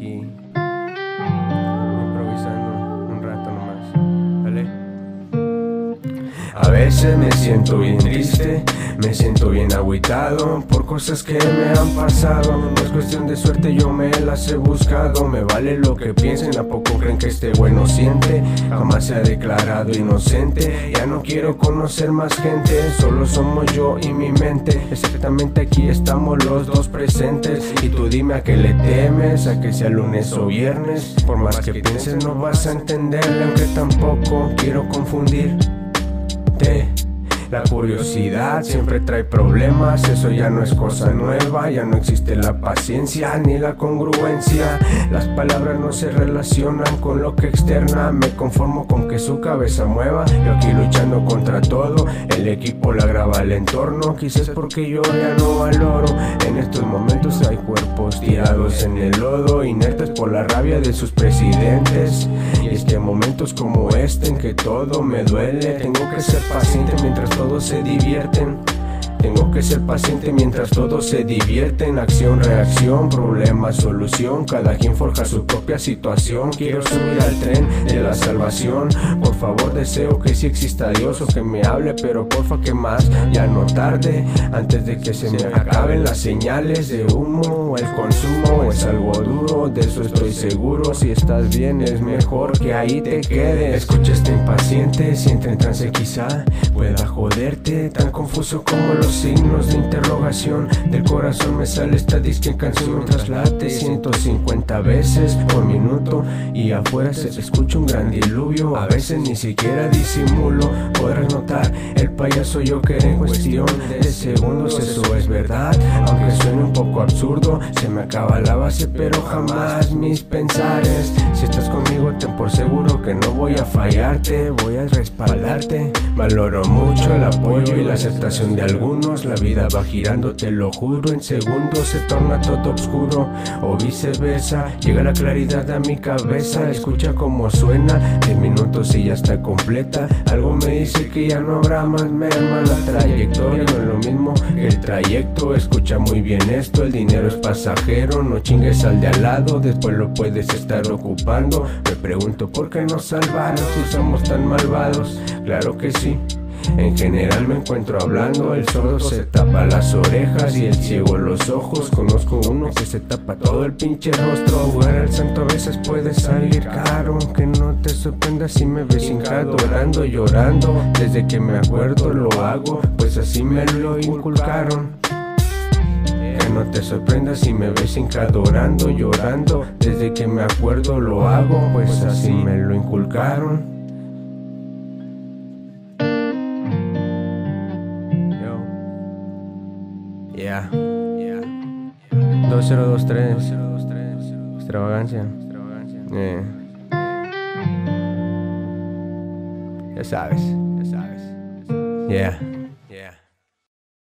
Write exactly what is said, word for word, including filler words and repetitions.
aquí improvisando un rato nomás. ¿Vale? A veces me siento bien triste, me siento bien agüitado por cosas que me han pasado. No es cuestión de suerte, yo me las he buscado. Me vale lo que piensen, ¿a poco creen que este bueno siente? Jamás se ha declarado inocente. Ya no quiero conocer más gente, solo somos yo y mi mente. Exactamente aquí estamos los dos presentes. Y tú dime a qué le temes, a que sea lunes o viernes. Por más que pienses no vas a entenderle, aunque tampoco quiero confundirte. La curiosidad siempre trae problemas, eso ya no es cosa nueva. Ya no existe la paciencia ni la congruencia. Las palabras no se relacionan con lo que externa. Me conformo con que su cabeza mueva. Yo aquí luchando contra todo, el equipo la graba el entorno. Quizás porque yo ya no valoro. En estos momentos hay cuerpos tirados en el lodo, inertes por la rabia de sus presidentes. Y es que momentos como este en que todo me duele, tengo que ser paciente mientras todos se divierten. Tengo que ser paciente mientras todos se divierten. Acción, reacción, problema, solución. Cada quien forja su propia situación. Quiero subir al tren de la salvación. Por favor deseo que sí exista Dios o que me hable, pero porfa que más, ya no tarde. Antes de que se me acaben las señales de humo. El consumo es algo duro, de eso estoy seguro. Si estás bien es mejor que ahí te quedes. Escucha este impaciente, si entra en trance quizá pueda joderte. Tan confuso como los signos de interrogación. Del corazón me sale esta disque canción. Traslate ciento cincuenta veces por minuto y afuera se escucha un gran diluvio. A veces ni siquiera disimulo. Podrás notar el payaso yo que en cuestión de segundos. Eso es verdad, aunque suene un poco absurdo. Se me acaba la base pero jamás mis pensares. Si estás conmigo ten por seguro que no voy a fallarte. Voy a respaldarte. Valoro mucho el apoyo y la aceptación de algunos. La vida va girando, te lo juro. En segundos se torna todo oscuro, o viceversa. Llega la claridad a mi cabeza. Escucha cómo suena, diez minutos y ya está completa. Algo me dice que ya no habrá más merma. La trayectoria no es lo mismo que el trayecto. Escucha muy bien esto, el dinero es pasajero. No chingues al de al lado, después lo puedes estar ocupando. Me pregunto por qué nos salvaron si somos tan malvados. Claro que sí. En general me encuentro hablando, el sordo se tapa las orejas y el ciego los ojos. Conozco uno que se tapa todo el pinche rostro. Jugar al santo a veces puede salir caro. Que no te sorprendas si me ves hincado, orando, llorando. Desde que me acuerdo lo hago, pues así me lo inculcaron. Que no te sorprendas si me ves hincado, orando, llorando. Desde que me acuerdo lo hago, pues así me lo inculcaron. Ya, yeah. yeah. dos cero dos tres Extravagancia. Yeah. Ya sabes, ya sabes. Yeah.